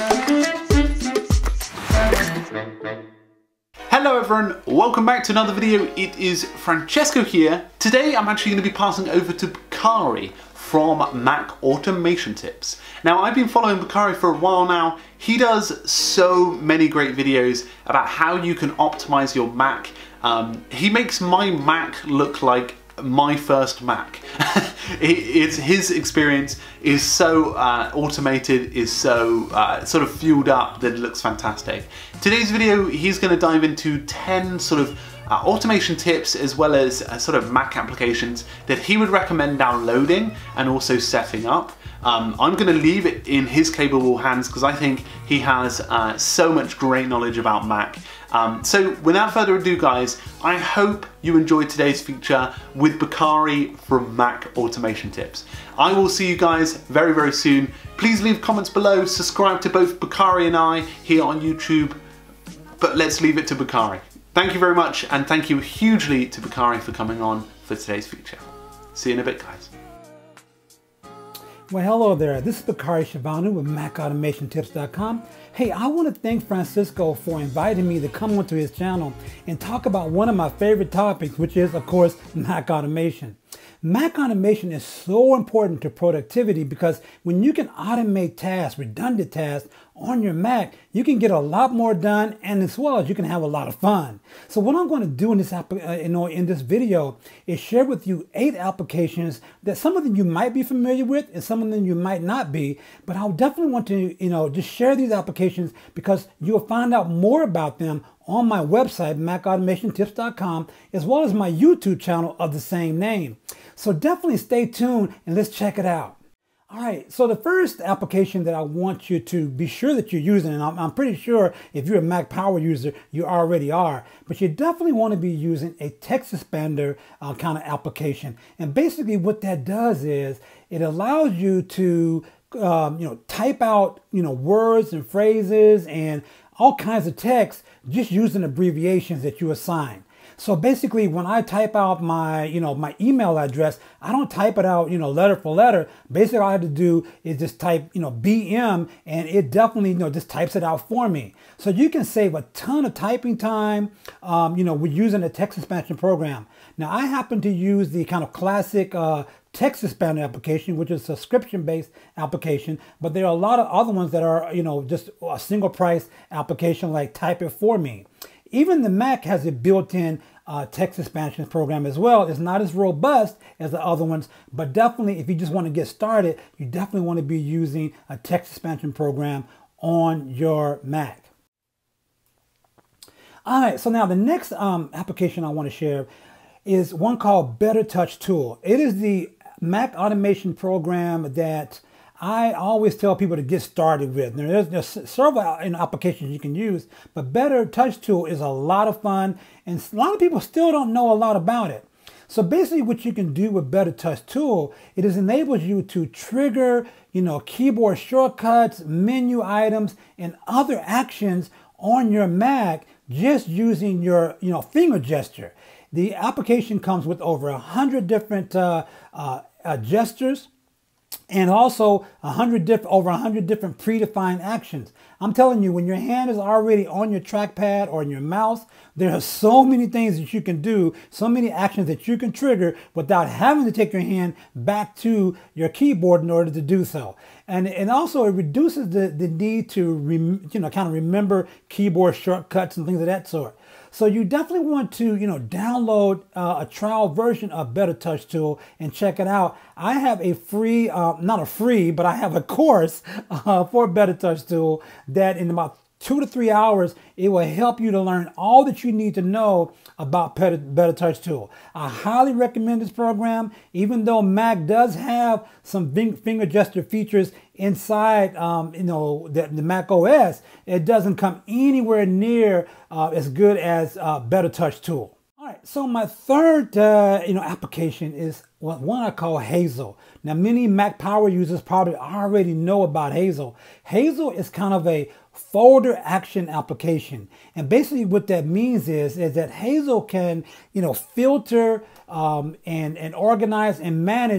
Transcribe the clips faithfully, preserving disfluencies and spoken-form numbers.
Hello everyone, welcome back to another video. It is Francesco here. Today I'm actually going to be passing over to Bakari from Mac Automation Tips. Now, I've been following Bakari for a while now. He does so many great videos about how you can optimize your Mac. Um, he makes my Mac look like my first Mac. It's his experience is so uh, automated, is so uh, sort of fueled up that it looks fantastic. Today's video, he's going to dive into ten sort of uh, automation tips as well as uh, sort of Mac applications that he would recommend downloading and also setting up. Um, I'm going to leave it in his capable hands because I think he has uh, so much great knowledge about Mac. Um, so without further ado guys, I hope you enjoyed today's feature with Bakari from Mac Automation Tips. I will see you guys very very soon. Please leave comments below, subscribe to both Bakari and I here on YouTube, but let's leave it to Bakari. Thank you very much, and thank you hugely to Bakari for coming on for today's feature. See you in a bit guys. Well, hello there. This is Bakari Shavanu with Mac Automation Tips dot com. Hey, I want to thank Francisco for inviting me to come onto his channel and talk about one of my favorite topics, which is, of course, Mac automation. Mac automation is so important to productivity because when you can automate tasks, redundant tasks on your Mac, you can get a lot more done, and as well as you can have a lot of fun. So what I'm going to do in this app, uh, you know, in this video is share with you eight applications that some of them you might be familiar with and some of them you might not be, but I'll definitely want to, you know, just share these applications because you'll find out more about them on my website, Mac Automation Tips dot com, as well as my YouTube channel of the same name. So definitely stay tuned and let's check it out. All right, so the first application that I want you to be sure that you're using, and I'm, I'm pretty sure if you're a Mac Power user, you already are, but you definitely want to be using a text expander uh, kind of application. And basically what that does is it allows you to um, you know, type out, you know, words and phrases and all kinds of text just using abbreviations that you assign. So basically when I type out my, you know, my email address, I don't type it out, you know, letter for letter. Basically all I have to do is just type, you know, B M, and it definitely, you know, just types it out for me. So you can save a ton of typing time, um, you know, with using a text expansion program. Now I happen to use the kind of classic uh, text expander application, which is a subscription-based application, but there are a lot of other ones that are, you know, just a single price application like Type It For Me. Even the Mac has a built-in uh, text expansion program as well. It's not as robust as the other ones, but definitely if you just want to get started, you definitely want to be using a text expansion program on your Mac. All right, so now the next um, application I want to share is one called Better Touch Tool. It is the Mac automation program that I always tell people to get started with. There's, there's several applications you can use, but Better Touch Tool is a lot of fun, and a lot of people still don't know a lot about it. So basically what you can do with Better Touch Tool, it is enables you to trigger, you know, keyboard shortcuts, menu items, and other actions on your Mac just using your, you know, finger gesture. The application comes with over a hundred different uh, uh, uh, gestures, and also a hundred diff over a hundred different predefined actions. I'm telling you, when your hand is already on your trackpad or in your mouse, there are so many things that you can do, so many actions that you can trigger without having to take your hand back to your keyboard in order to do so. And, and also it reduces the, the need to rem, you know, kind of remember keyboard shortcuts and things of that sort. So you definitely want to, you know, download uh, a trial version of Better Touch Tool and check it out. I have a free, uh, not a free, but I have a course uh, for Better Touch Tool that in about two to three hours, it will help you to learn all that you need to know about Better, Better Touch Tool. I highly recommend this program, even though Mac does have some finger gesture features inside, um, you know, the, the Mac O S. It doesn't come anywhere near uh, as good as uh, Better Touch Tool. All right, so my third, uh, you know, application is one I call Hazel. Now, many Mac Power users probably already know about Hazel. Hazel is kind of a folder action application, and basically what that means is is that Hazel can, you know, filter um, and and organize and manage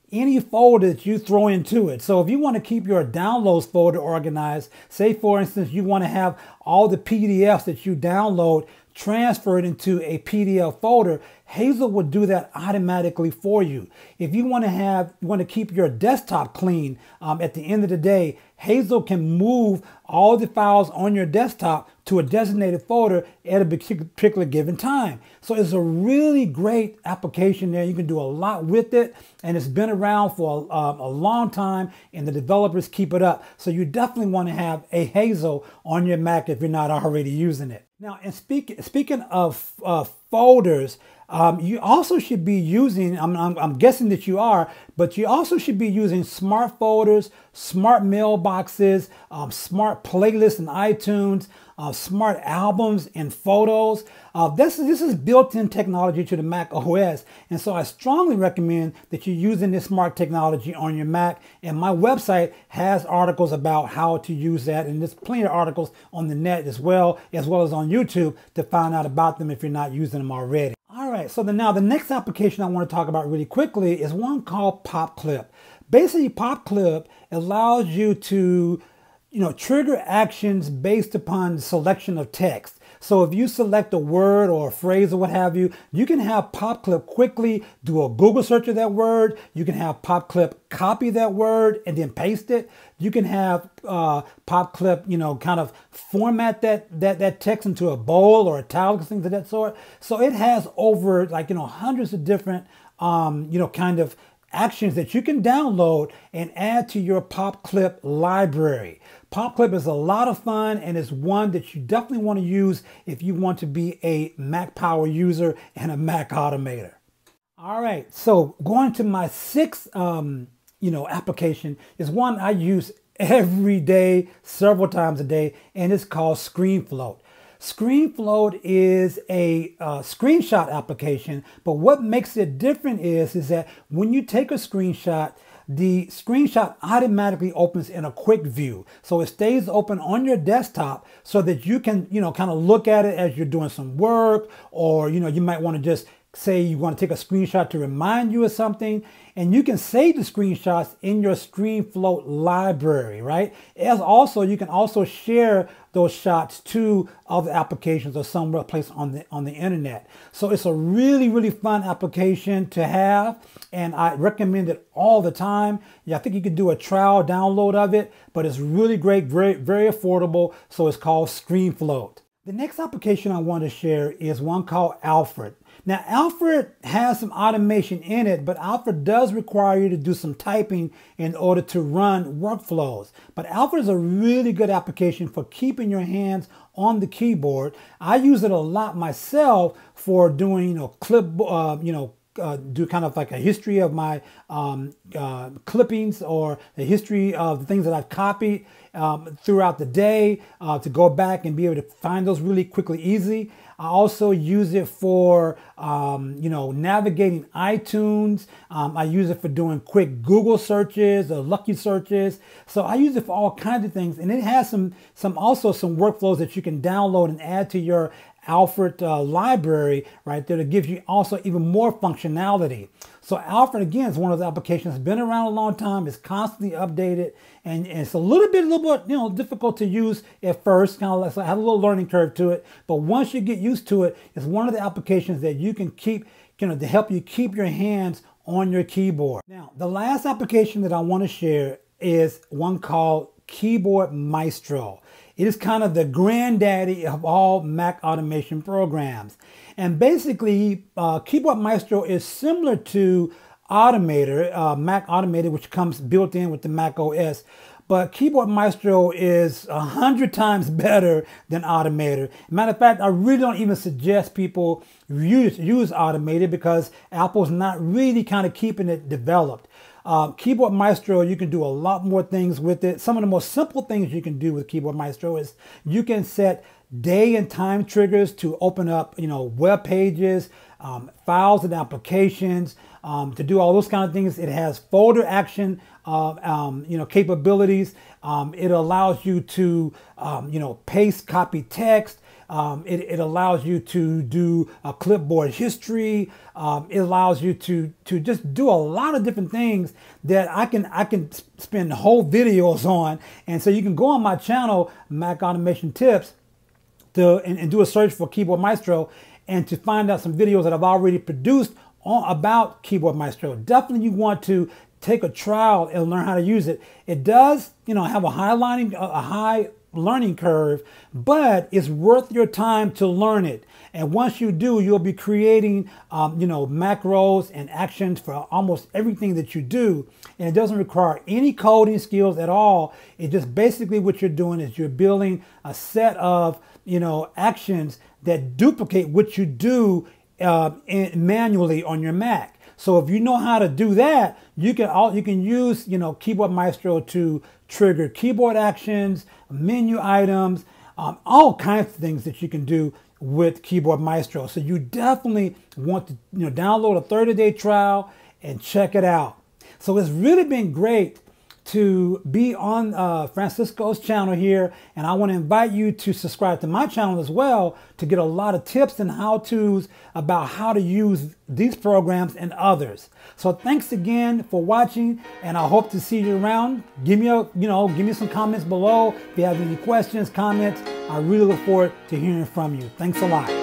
any folder that you throw into it. So if you want to keep your downloads folder organized, say for instance, you want to have all the P D Fs that you download transferred into a P D F folder, Hazel will do that automatically for you. If you want to have, you want to keep your desktop clean um, at the end of the day, Hazel can move all the files on your desktop to a designated folder at a particular given time. So it's a really great application there. You can do a lot with it, and it's been around for a, um, a long time, and the developers keep it up. So you definitely want to have a Hazel on your Mac if you're not already using it. Now, and speak, speaking of uh, folders, Um, you also should be using, I'm, I'm, I'm guessing that you are, but you also should be using smart folders, smart mailboxes, um, smart playlists in iTunes, uh, smart albums and photos. Uh, this, this is built-in technology to the Mac O S. And so I strongly recommend that you're using this smart technology on your Mac. And my website has articles about how to use that. And there's plenty of articles on the net as well, as well as on YouTube to find out about them if you're not using them already. All right, so the, now the next application I want to talk about really quickly is one called PopClip. Basically, PopClip allows you to, you know, trigger actions based upon the selection of text. So if you select a word or a phrase or what have you, you can have PopClip quickly do a Google search of that word. You can have PopClip copy that word and then paste it. You can have uh, PopClip, you know, kind of format that, that, that text into a bold or italics, things of that sort. So it has over like, you know, hundreds of different, um, you know, kind of actions that you can download and add to your PopClip library. PopClip is a lot of fun, and it's one that you definitely want to use if you want to be a Mac Power user and a Mac Automator. All right, so going to my sixth, um, you know, application is one I use every day, several times a day, and it's called ScreenFloat. ScreenFloat is a uh, screenshot application, but what makes it different is, is that when you take a screenshot, the screenshot automatically opens in a quick view. So it stays open on your desktop so that you can, you know, kind of look at it as you're doing some work, or, you know, you might want to just say you want to take a screenshot to remind you of something, and you can save the screenshots in your ScreenFloat library, right? As also, you can also share those shots to other applications or somewhere place on the on the internet. So it's a really, really fun application to have, and I recommend it all the time. Yeah, I think you could do a trial download of it, but it's really great, very, very affordable. So it's called ScreenFloat. The next application I want to share is one called Alfred. Now, Alfred has some automation in it, but Alfred does require you to do some typing in order to run workflows. But Alfred is a really good application for keeping your hands on the keyboard. I use it a lot myself for doing, you know, clip, uh, you know, Uh, do kind of like a history of my um, uh, clippings, or the history of the things that I've copied um, throughout the day, uh, to go back and be able to find those really quickly, easy. I also use it for, um, you know, navigating iTunes. Um, I use it for doing quick Google searches or lucky searches. So I use it for all kinds of things. And it has some, some also some workflows that you can download and add to your Alfred uh, library right there to give you also even more functionality. So Alfred, again, is one of the applications that's been around a long time. It's constantly updated, and, and it's a little bit, a little bit, you know, difficult to use at first. Kind of like, so I have a little learning curve to it, but once you get used to it, it's one of the applications that you can keep, you know, to help you keep your hands on your keyboard. Now, the last application that I want to share is one called Keyboard Maestro. It is kind of the granddaddy of all Mac automation programs. And basically, uh, Keyboard Maestro is similar to Automator, uh, Mac Automator, which comes built in with the Mac O S. But Keyboard Maestro is a hundred times better than Automator. Matter of fact, I really don't even suggest people use, use Automator because Apple's not really kind of keeping it developed. Uh, Keyboard Maestro, you can do a lot more things with it. Some of the most simple things you can do with Keyboard Maestro is you can set day and time triggers to open up, you know, web pages, um, files and applications, um, to do all those kind of things. It has folder action, uh, um, you know, capabilities. Um, it allows you to, um, you know, paste, copy text. Um, it, it allows you to do a clipboard history. Um, it allows you to to just do a lot of different things that I can I can spend whole videos on. And so you can go on my channel, Mac Automation Tips, to and, and do a search for Keyboard Maestro, and to find out some videos that I've already produced on about Keyboard Maestro. Definitely you want to take a trial and learn how to use it. It does, you know, have a high learning, a high learning curve, but it's worth your time to learn it. And once you do, you'll be creating, um, you know, macros and actions for almost everything that you do. And it doesn't require any coding skills at all. It just basically what you're doing is you're building a set of, you know, actions that duplicate what you do uh, in, manually on your Mac. So if you know how to do that, you can all you can use, you know, Keyboard Maestro to trigger keyboard actions, menu items, um, all kinds of things that you can do with Keyboard Maestro. So you definitely want to, you know, download a thirty day trial and check it out. So it's really been great to be on uh, Francisco's channel here, and I want to invite you to subscribe to my channel as well to get a lot of tips and how-tos about how to use these programs and others. So thanks again for watching, and I hope to see you around. Give me a, you know, give me some comments below if you have any questions, comments. I really look forward to hearing from you. Thanks a lot.